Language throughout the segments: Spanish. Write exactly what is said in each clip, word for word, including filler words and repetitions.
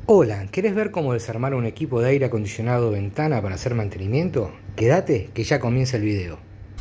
Hola, ¿querés ver cómo desarmar un equipo de aire acondicionado ventana para hacer mantenimiento? Quédate que ya comienza el video.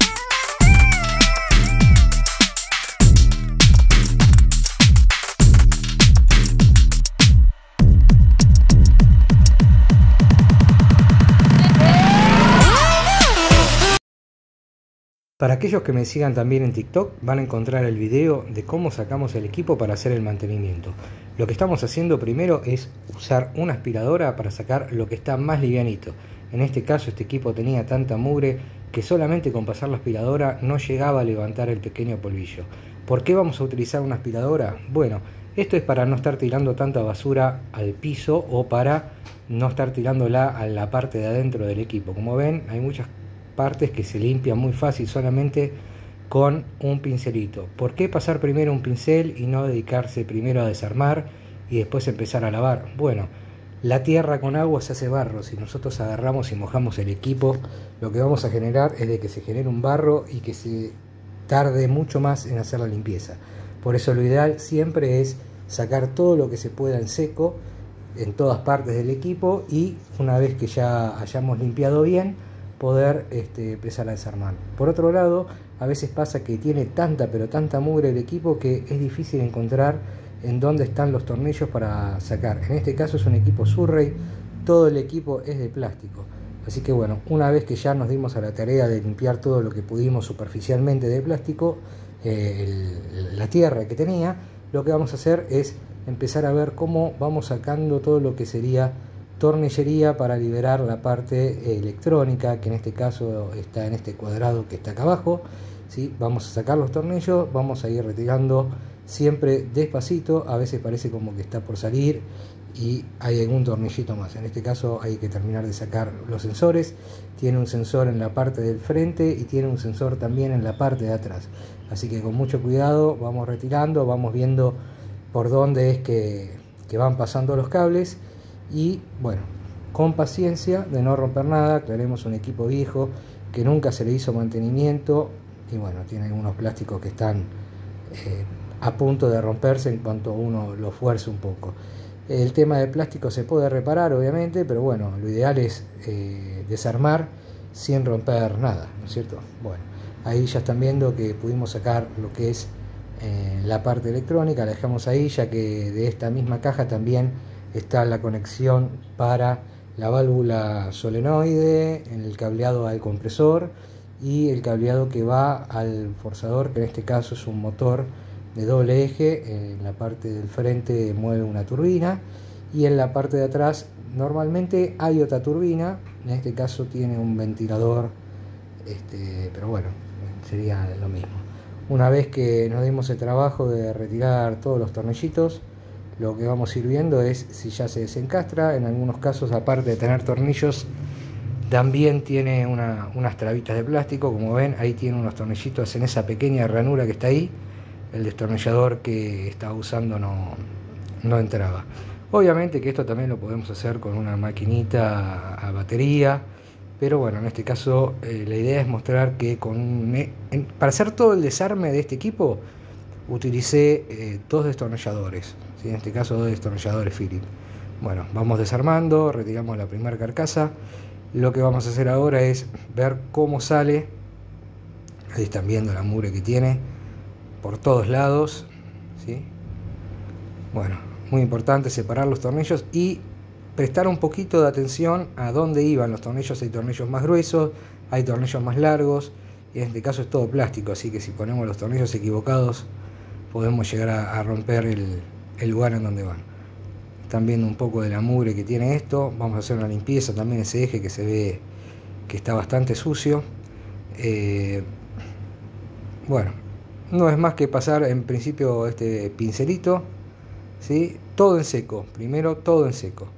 Para aquellos que me sigan también en TikTok van a encontrar el video de cómo sacamos el equipo para hacer el mantenimiento. Lo que estamos haciendo primero es usar una aspiradora para sacar lo que está más livianito. En este caso este equipo tenía tanta mugre que solamente con pasar la aspiradora no llegaba a levantar el pequeño polvillo. ¿Por qué vamos a utilizar una aspiradora? Bueno, esto es para no estar tirando tanta basura al piso o para no estar tirándola a la parte de adentro del equipo. Como ven, hay muchas partes que se limpian muy fácil solamente con un pincelito. ¿Por qué pasar primero un pincel y no dedicarse primero a desarmar y después empezar a lavar? Bueno, la tierra con agua se hace barro. Si nosotros agarramos y mojamos el equipo, lo que vamos a generar es de que se genere un barro y que se tarde mucho más en hacer la limpieza. Por eso lo ideal siempre es sacar todo lo que se pueda en seco en todas partes del equipo y una vez que ya hayamos limpiado bien, poder este, empezar a desarmar. Por otro lado, a veces pasa que tiene tanta pero tanta mugre el equipo que es difícil encontrar en dónde están los tornillos para sacar. En este caso es un equipo Surrey, todo el equipo es de plástico. Así que bueno, una vez que ya nos dimos a la tarea de limpiar todo lo que pudimos superficialmente de plástico, eh, el, la tierra que tenía, lo que vamos a hacer es empezar a ver cómo vamos sacando todo lo que sería tornillería para liberar la parte electrónica, que en este caso está en este cuadrado que está acá abajo, ¿sí? Vamos a sacar los tornillos, vamos a ir retirando siempre despacito. A veces parece como que está por salir y hay algún tornillito más. En este caso hay que terminar de sacar los sensores. Tiene un sensor en la parte del frente y tiene un sensor también en la parte de atrás, así que con mucho cuidado vamos retirando, vamos viendo por dónde es que, que van pasando los cables. Y bueno, con paciencia de no romper nada. Aclaremos un equipo viejo que nunca se le hizo mantenimiento y bueno, tiene algunos plásticos que están eh, a punto de romperse en cuanto uno lo fuerce un poco. El tema del plástico se puede reparar obviamente, pero bueno, lo ideal es eh, desarmar sin romper nada, ¿no es cierto? Bueno, ahí ya están viendo que pudimos sacar lo que es eh, la parte electrónica. La dejamos ahí ya que de esta misma caja también está la conexión para la válvula solenoide, el cableado al compresor y el cableado que va al forzador, que en este caso es un motor de doble eje. En la parte del frente mueve una turbina y en la parte de atrás normalmente hay otra turbina. En este caso tiene un ventilador, este, pero bueno, sería lo mismo. Una vez que nos dimos el trabajo de retirar todos los tornillitos, lo que vamos a ir viendo es si ya se desencastra. En algunos casos, aparte de tener tornillos, también tiene una, unas trabitas de plástico. Como ven, ahí tiene unos tornillitos en esa pequeña ranura que está ahí. El destornillador que estaba usando no, no entraba. Obviamente que esto también lo podemos hacer con una maquinita a batería, pero bueno, en este caso eh, la idea es mostrar que con un, en, para hacer todo el desarme de este equipo utilicé eh, dos destornilladores, ¿sí? En este caso dos destornilladores Phillips. Bueno, vamos desarmando, retiramos la primera carcasa. Lo que vamos a hacer ahora es ver cómo sale. Ahí están viendo la mugre que tiene por todos lados, ¿sí? Bueno, muy importante separar los tornillos y prestar un poquito de atención a dónde iban los tornillos. Hay tornillos más gruesos, hay tornillos más largos, y en este caso es todo plástico, así que si ponemos los tornillos equivocados podemos llegar a, a romper el, el lugar en donde van. Están viendo un poco de la mugre que tiene esto. Vamos a hacer una limpieza también ese eje que se ve que está bastante sucio. Eh, bueno, no es más que pasar en principio este pincelito, ¿sí? Todo en seco, primero todo en seco.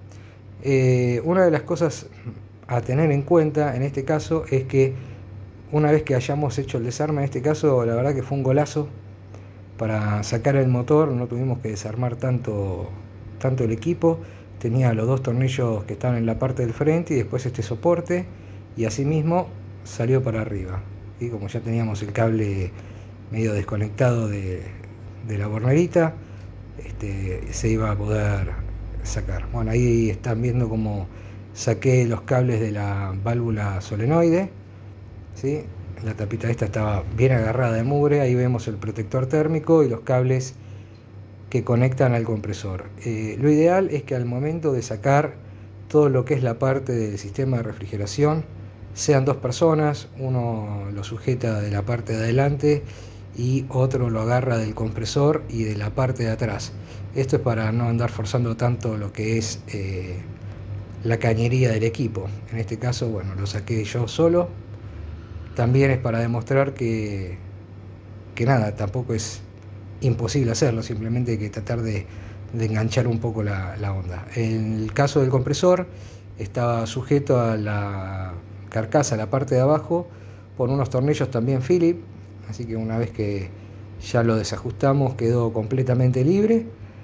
Eh, una de las cosas a tener en cuenta en este caso es que una vez que hayamos hecho el desarme, en este caso la verdad que fue un golazo. Para sacar el motor no tuvimos que desarmar tanto, tanto el equipo. Tenía los dos tornillos que estaban en la parte del frente y después este soporte, y asimismo salió para arriba. Y como ya teníamos el cable medio desconectado de, de la bornerita, este, se iba a poder sacar. Bueno, ahí están viendo cómo saqué los cables de la válvula solenoide, ¿sí? La tapita esta estaba bien agarrada de mugre. Ahí vemos el protector térmico y los cables que conectan al compresor. Eh, lo ideal es que al momento de sacar todo lo que es la parte del sistema de refrigeración sean dos personas, uno lo sujeta de la parte de adelante y otro lo agarra del compresor y de la parte de atrás. Esto es para no andar forzando tanto lo que es eh, la cañería del equipo. En este caso, bueno, lo saqué yo solo. También es para demostrar que, que nada, tampoco es imposible hacerlo, simplemente hay que tratar de, de enganchar un poco la, la onda. En el caso del compresor, estaba sujeto a la carcasa, la parte de abajo, por unos tornillos también Phillips, así que una vez que ya lo desajustamos quedó completamente libre.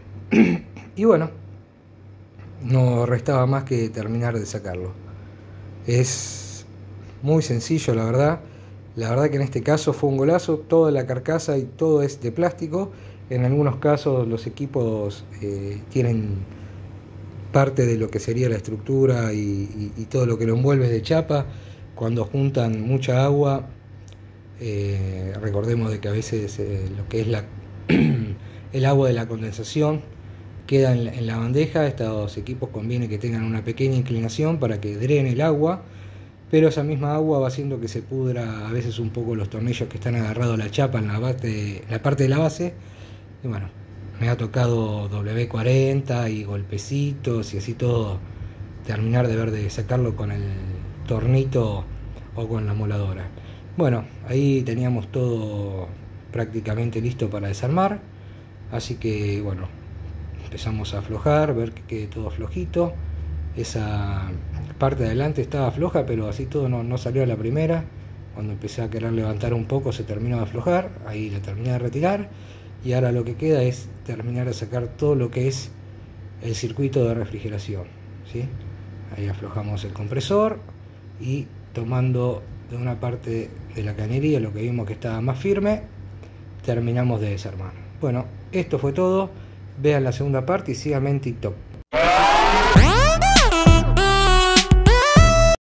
Y bueno, no restaba más que terminar de sacarlo. Es muy sencillo, la verdad. La verdad que en este caso fue un golazo. Toda la carcasa y todo es de plástico. En algunos casos los equipos eh, tienen parte de lo que sería la estructura y, y, y todo lo que lo envuelve de chapa. Cuando juntan mucha agua, eh, recordemos de que a veces eh, lo que es la el agua de la condensación queda en la, en la bandeja. Estos equipos conviene que tengan una pequeña inclinación para que drene el agua, pero esa misma agua va haciendo que se pudra a veces un poco los tornillos que están agarrados a la chapa en la, base, la parte de la base. Y bueno, me ha tocado doble cuarenta y golpecitos y así todo, terminar de ver de sacarlo con el tornito o con la moladora. Bueno, ahí teníamos todo prácticamente listo para desarmar, así que bueno, empezamos a aflojar, ver que quede todo flojito. Esa parte de adelante estaba floja, pero así todo no, no salió a la primera. Cuando empecé a querer levantar un poco se terminó de aflojar, ahí la terminé de retirar. Y ahora lo que queda es terminar de sacar todo lo que es el circuito de refrigeración, ¿sí? Ahí aflojamos el compresor y tomando de una parte de la cañería lo que vimos que estaba más firme, terminamos de desarmar. Bueno, esto fue todo. Vean la segunda parte y síganme en TikTok.